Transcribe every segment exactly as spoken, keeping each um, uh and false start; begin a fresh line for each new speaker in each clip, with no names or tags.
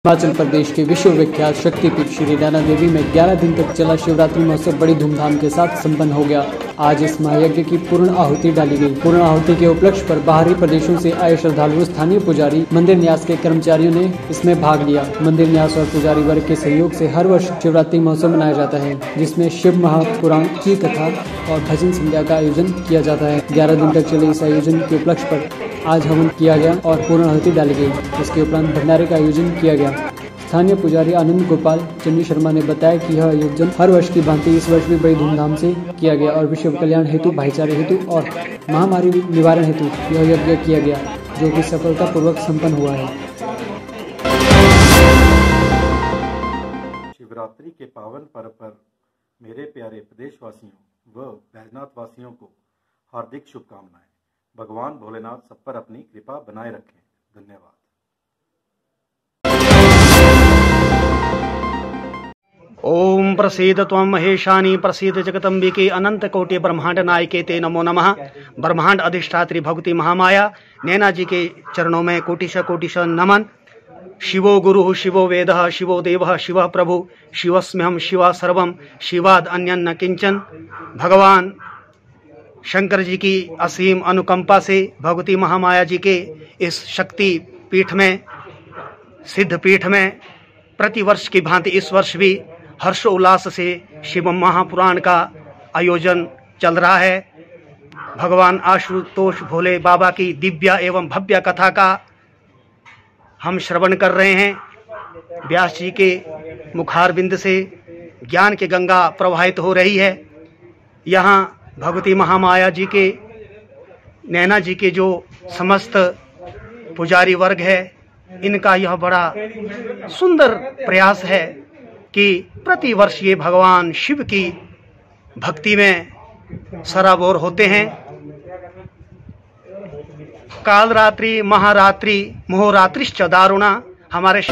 हिमाचल प्रदेश के विश्व विख्यात शक्तिपीठ श्री नैना देवी में ग्यारह दिन तक चला शिवरात्रि महोत्सव बड़ी धूमधाम के साथ संपन्न हो गया। आज इस महायज्ञ की पूर्ण आहुति डाली गई। पूर्ण आहुति के उपलक्ष्य पर बाहरी प्रदेशों से आए श्रद्धालुओं, स्थानीय पुजारी, मंदिर न्यास के कर्मचारियों ने इसमें भाग लिया। मंदिर न्यास और पुजारी वर्ग के सहयोग से हर वर्ष शिवरात्रि महोत्सव मनाया जाता है, जिसमें शिव महापुराण की कथा और भजन संध्या का आयोजन किया जाता है। ग्यारह दिन तक चले इस आयोजन के उपलक्ष्य पर आज हवन किया गया और पूर्ण आहुति डाली गई। इसके उपरांत भंडारे का आयोजन किया गया। स्थानीय पुजारी आनंद गोपाल चंडी शर्मा ने बताया कि यह आयोजन हर वर्ष की भांति इस वर्ष भी बड़ी धूमधाम से किया गया और विश्व कल्याण हेतु, भाईचारे हेतु और महामारी निवारण हेतु यह यज्ञ किया गया, जो कि सफलतापूर्वक संपन्न हुआ है।
शिवरात्रि के पावन पर्व पर मेरे प्यारे प्रदेशवासियों व बैजनाथ वासियों को हार्दिक शुभकामनाएं। भगवान भोलेनाथ सब पर अपनी कृपा बनाए रखें। धन्यवाद।
ओम प्रसीद त्वं महेशानी प्रसीद जगदम्बिके अनंत कोटि ब्रह्मांड नायके ते नमो नमः। ब्रह्मांड अधिष्ठात्री भगवती महामाया नैना जी के चरणों में कोटिश कोटिश नमन। शिवो गुरु शिवो वेदः शिवो देवः शिवः प्रभु शिवस्म्यहं शिवा सर्वं शिवाद अन्यं न किंचन। भगवान शंकर जी की असीम अनुकंपा से भगवती महामाया जी के इस शक्ति पीठ में, सिद्ध पीठ में प्रतिवर्ष की भांति इस वर्ष भी हर्षोल्लास से शिव महापुराण का आयोजन चल रहा है। भगवान आशुतोष भोले बाबा की दिव्य एवं भव्य कथा का हम श्रवण कर रहे हैं। व्यास जी के मुखारबिंद से ज्ञान की गंगा प्रवाहित हो रही है। यहाँ भगवती महामाया जी के, नैना जी के जो समस्त पुजारी वर्ग है, इनका यह बड़ा सुंदर प्रयास है कि प्रति वर्ष ये भगवान शिव की भक्ति में सराबोर होते हैं। कालरात्रि महारात्रि मोहरात्रिश्च दारुणा। हमारे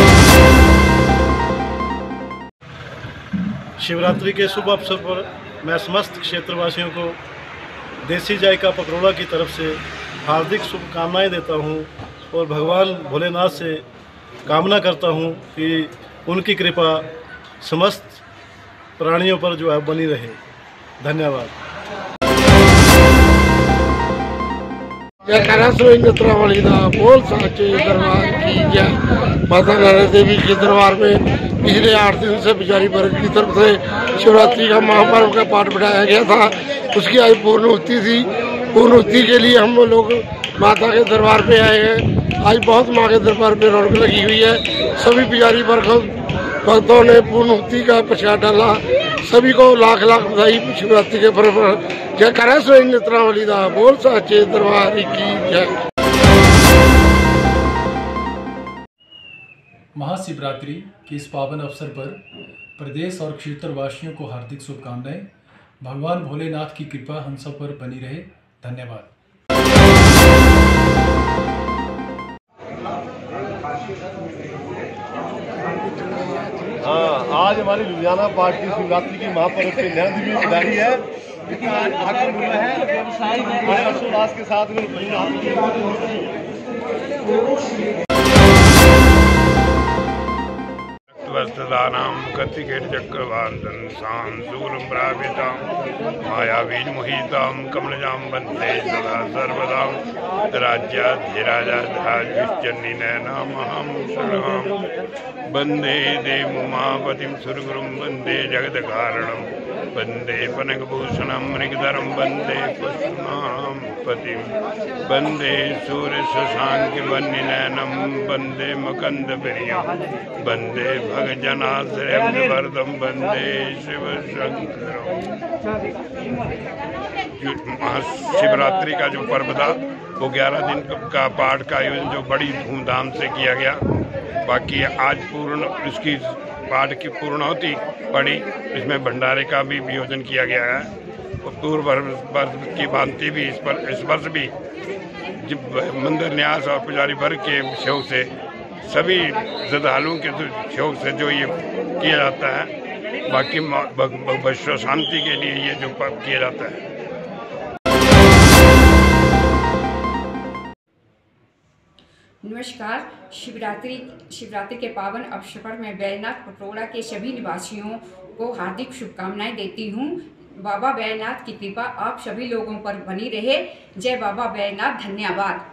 शिवरात्रि के शुभ अवसर पर मैं समस्त क्षेत्रवासियों को देसी जायका पकरोड़ा की तरफ से हार्दिक शुभकामनाएं देता हूं और भगवान भोलेनाथ से कामना करता हूं कि उनकी कृपा समस्त प्राणियों पर जो है बनी रहे। धन्यवाद।
बोल साचे दरबार की जय। माता नैना देवी के दरबार में पिछले आठ दिन से पुजारी वर्ग की तरफ से शिवरात्रि का महापर्व का पाठ बढ़ाया गया था। उसकी आज पूर्णोक्ति थी। पूर्णोक्ति के लिए हम लोग माता के दरबार पे आए हैं। आज बहुत माँ के दरबार पे रौनक लगी हुई है। सभी पुजारी वर्ग भक्तों ने पूर्णोक्ति का प्रसाद डाला। सभी को लाख लाख बधाई शिवरात्रि के पर्व पर। जय करा सोई नेत्रावली दा बोल साचे दरबार की जय।
महाशिवरात्रि के इस पावन अवसर पर प्रदेश और क्षेत्रवासियों को हार्दिक शुभकामनाएं। भगवान भोलेनाथ की कृपा हम सब पर बनी रहे। धन्यवाद।
हाँ, आज हमारी लुधियाना पार्टी शिवरात्रि की महापर्व पे नैना देवी पुजारी है। हर्षोल्लास के साथ में
वर्तदानां कतिकेट चक्रवान्तं सांसूरं प्रापितां मायावीं मोहितां कमलजां वन्दे सदा सर्वदां राज्याधिराजाधिराजश्चन्नी नैनामहं शरणं वन्दे देवोमापतिं सुरगुरुं वन्दे जगत्कारणं वन्दे पनकभूषणं मृगधरं वन्दे पुष्पमां पतिं वन्दे सूर्यशशाङ्कवह्निनयनं वन्दे मकन्दप्रियं वन्दे भगजनाश्रयं वन्दे शिवशंकरं। महाशिवरात्रि का जो पर्व था वो ग्यारह दिन का पाठ का आयोजन जो बड़ी धूमधाम से किया गया। बाकी आज पूर्ण इसकी पाठ की पूर्णाहुति पड़ी। इसमें भंडारे का भी आयोजन किया गया है और पूर्व वर्ष की भांति भी इस पर इस वर्ष भी मंदिर न्यास और पुजारी वर्ग के सहयोग से, सभी श्रद्धालुओं के सहयोग से जो ये किया जाता है। बाकी विश्व शांति के लिए ये जो पर्व किया जाता है।
नमस्कार। शिवरात्रि शिवरात्रि के पावन अवसर पर मैं बैजनाथ पपरोड़ा के सभी निवासियों को हार्दिक शुभकामनाएं देती हूँ। बाबा बैजनाथ की कृपा आप सभी लोगों पर बनी रहे। जय बाबा बैजनाथ। धन्यवाद।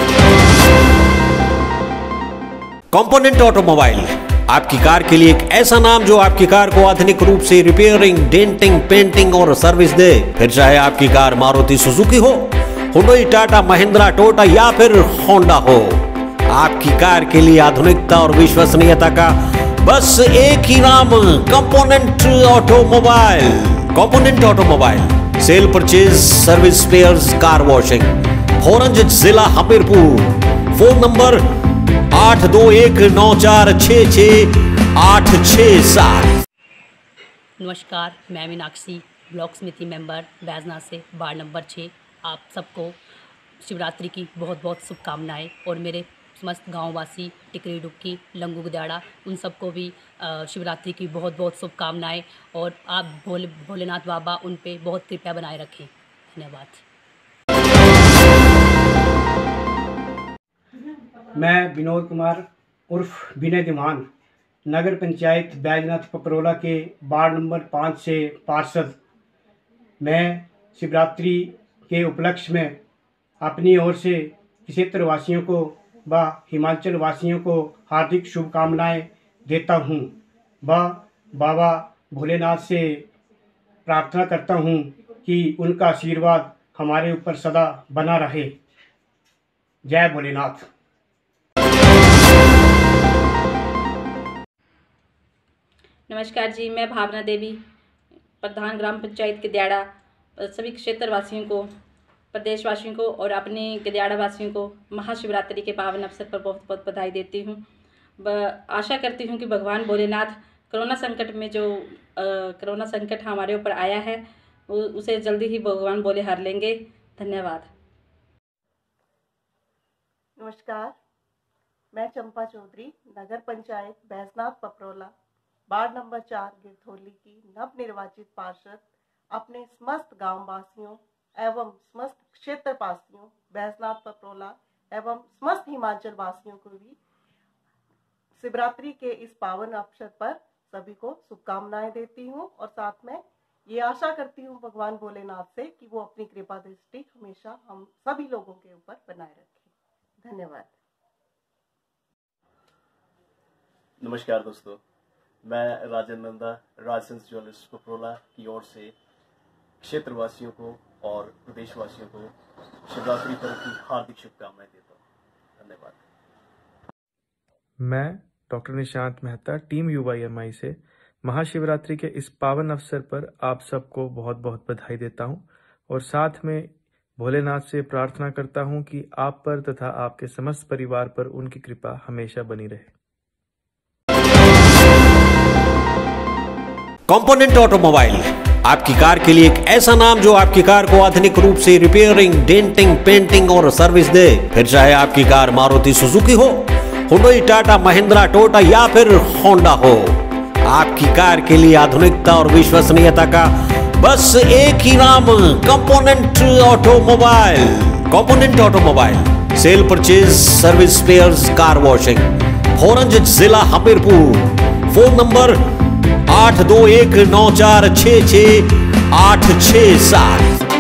कंपोनेंट ऑटोमोबाइल, आपकी कार के लिए एक ऐसा नाम जो आपकी कार को आधुनिक रूप से रिपेयरिंग, डेंटिंग, पेंटिंग और सर्विस दे। फिर चाहे आपकी कार मारुति सुजुकी हो, हुंडई, टाटा, महिंद्रा, टोयोटा या फिर होंडा हो, आपकी कार के लिए आधुनिकता और विश्वसनीयता का बस एक ही नाम, component automobile. Component automobile sale, purchase, service, spares, car washing. फोरंज जिला हमीरपुर। फोन नंबर आठ दो एक नौ चार छः छः आठ छः सात।
नमस्कार, मैं मीनाक्षी, ब्लॉक समिति मेंबर बैजनाथ से, वार्ड नंबर छः। आप सबको शिवरात्रि की बहुत बहुत शुभकामनाएं और मेरे समस्त गांववासी, टिकरी डुक्की, लंगू गदाड़ा, उन सबको भी शिवरात्रि की बहुत बहुत शुभकामनाएं और आप भोले भोलेनाथ बाबा उन पे बहुत कृपा बनाए रखें। धन्यवाद।
मैं विनोद कुमार उर्फ विनय दीवान, नगर पंचायत बैजनाथ पपरोला के वार्ड नंबर पाँच से पार्षद। मैं शिवरात्रि के उपलक्ष्य में अपनी ओर से क्षेत्र वासियों को व हिमाचल वासियों को हार्दिक शुभकामनाएं देता हूं व बाबा भोलेनाथ से प्रार्थना करता हूं कि उनका आशीर्वाद हमारे ऊपर सदा बना रहे। जय भोलेनाथ।
नमस्कार जी, मैं भावना देवी, प्रधान ग्राम पंचायत गद्याड़ा, सभी क्षेत्रवासियों को, प्रदेशवासियों को और अपने गद्याड़ा वासियों को महाशिवरात्रि के पावन अवसर पर बहुत बहुत बधाई देती हूँ। आशा करती हूँ कि भगवान भोलेनाथ कोरोना संकट में जो कोरोना संकट हमारे ऊपर आया है वो उसे जल्दी ही भगवान भोले हर लेंगे। धन्यवाद।
नमस्कार, मैं चंपा चौधरी, नगर पंचायत बैजनाथ पपरोला, वार्ड नंबर चार गिरथोली की नव निर्वाचित पार्षद, अपने समस्त गांव वासियों एवं समस्त क्षेत्र वासियों, बैजनाथ पपरोला एवं समस्त हिमाचल वासियों को भी शिवरात्रि के इस पावन अवसर पर सभी को शुभकामनाएं देती हूं और साथ में ये आशा करती हूं भगवान भोलेनाथ से कि वो अपनी कृपा दृष्टि हमेशा हम सभी लोगों के ऊपर बनाए रखें। धन्यवाद।
नमस्कार दोस्तों, मैं राजन नंदा, राजसेंस ज्वेलर्स पपरोला की ओर से क्षेत्रवासियों को और प्रदेशवासियों को शिवरात्रि पर्व की हार्दिक शुभकामनाएं देता हूँ। धन्यवाद।
मैं doctor Nishant Mehta, team Yuva M I से महाशिवरात्रि के इस पावन अवसर पर आप सबको बहुत बहुत बधाई देता हूँ और साथ में भोलेनाथ से प्रार्थना करता हूँ कि आप पर तथा आपके समस्त परिवार पर उनकी कृपा हमेशा बनी रहे।
कंपोनेंट ऑटोमोबाइल, आपकी कार के लिए एक ऐसा नाम जो आपकी कार को आधुनिक रूप से रिपेयरिंग, डेंटिंग, पेंटिंग और सर्विस दे। फिर चाहे आपकी कार मारुति सुजुकी हो, हुंडई, टाटा, महिंद्रा, टोयोटा या फिर होंडा हो, आपकी कार के लिए आधुनिकता और विश्वसनीयता का बस एक ही नाम, component automobile. Component automobile sale, purchase, service, spares, car washing. फोरंज जिला हमीरपुर। फोन नंबर आठ दो एक नौ चार छः छः आठ छः सात।